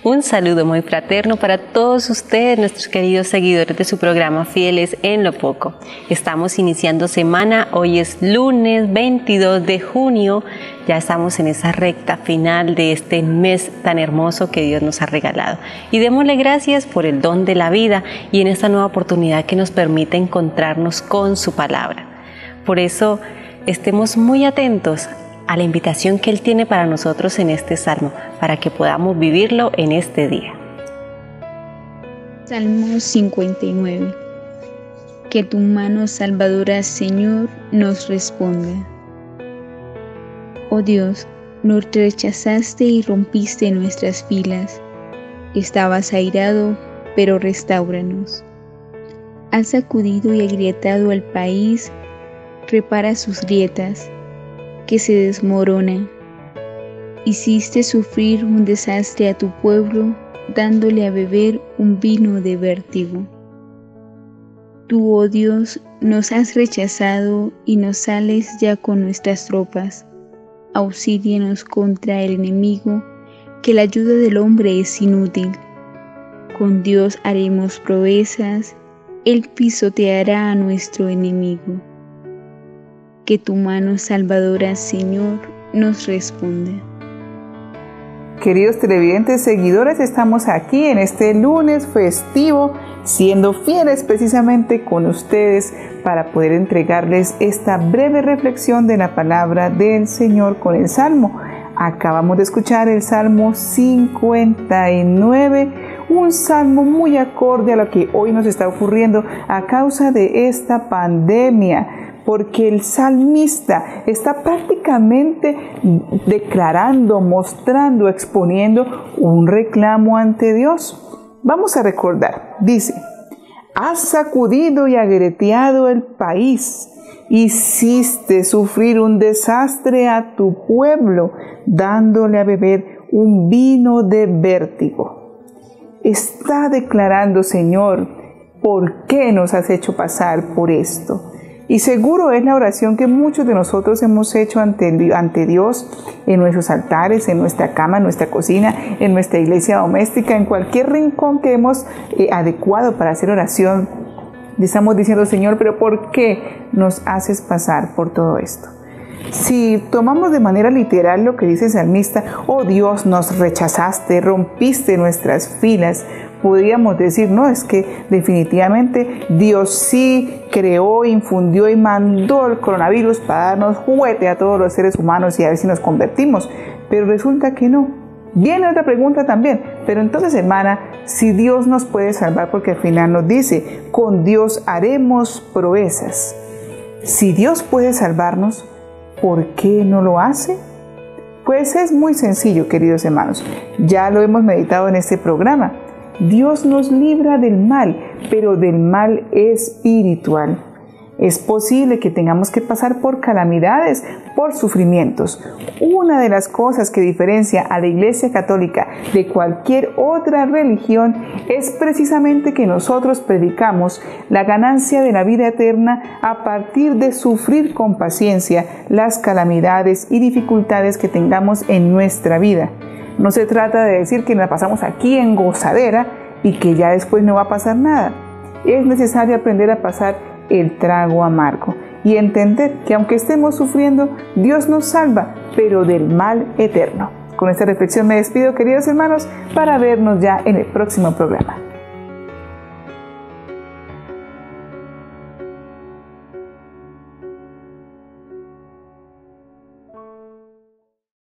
Un saludo muy fraterno para todos ustedes, nuestros queridos seguidores de su programa Fieles en lo Poco. Estamos iniciando semana, hoy es lunes 22 de junio, ya estamos en esa recta final de este mes tan hermoso que Dios nos ha regalado. Y démosle gracias por el don de la vida y en esta nueva oportunidad que nos permite encontrarnos con su palabra. Por eso, estemos muy atentos a la invitación que Él tiene para nosotros en este salmo, para que podamos vivirlo en este día. Salmo 59. Que tu mano salvadora, Señor, nos responda. Oh Dios, nos rechazaste y rompiste nuestras filas. Estabas airado, pero restáuranos. Has sacudido y agrietado al país, repara sus grietas, que se desmorona. Hiciste sufrir un desastre a tu pueblo, dándole a beber un vino de vértigo. Tú, oh Dios, nos has rechazado y nos sales ya con nuestras tropas. Auxílianos contra el enemigo, que la ayuda del hombre es inútil. Con Dios haremos proezas, Él pisoteará a nuestro enemigo. Que tu mano salvadora, Señor, nos responda. Queridos televidentes, seguidores, estamos aquí en este lunes festivo, siendo fieles precisamente con ustedes para poder entregarles esta breve reflexión de la palabra del Señor con el Salmo. Acabamos de escuchar el Salmo 59, un salmo muy acorde a lo que hoy nos está ocurriendo a causa de esta pandemia, porque el salmista está prácticamente declarando, mostrando, exponiendo un reclamo ante Dios. Vamos a recordar, dice: has sacudido y agrietado el país, hiciste sufrir un desastre a tu pueblo, dándole a beber un vino de vértigo. Está declarando: Señor, ¿por qué nos has hecho pasar por esto? Y seguro es la oración que muchos de nosotros hemos hecho ante Dios en nuestros altares, en nuestra cama, en nuestra cocina, en nuestra iglesia doméstica, en cualquier rincón que hemos adecuado para hacer oración. Le estamos diciendo: Señor, ¿pero por qué nos haces pasar por todo esto? Si tomamos de manera literal lo que dice el salmista: oh Dios, nos rechazaste, rompiste nuestras filas, podríamos decir: no, es que definitivamente Dios sí creó, infundió y mandó el coronavirus para darnos juguete a todos los seres humanos y a ver si nos convertimos. Pero resulta que no. Viene otra pregunta también: pero entonces, hermana, si Dios nos puede salvar, porque al final nos dice: con Dios haremos proezas. Si Dios puede salvarnos, ¿por qué no lo hace? Pues es muy sencillo, queridos hermanos. Ya lo hemos meditado en este programa. Dios nos libra del mal, pero del mal espiritual. Es posible que tengamos que pasar por calamidades, por sufrimientos. Una de las cosas que diferencia a la Iglesia Católica de cualquier otra religión es precisamente que nosotros predicamos la ganancia de la vida eterna a partir de sufrir con paciencia las calamidades y dificultades que tengamos en nuestra vida. No se trata de decir que nos pasamos aquí en gozadera y que ya después no va a pasar nada. Es necesario aprender a pasar el trago amargo y entender que aunque estemos sufriendo, Dios nos salva, pero del mal eterno. Con esta reflexión me despido, queridos hermanos, para vernos ya en el próximo programa.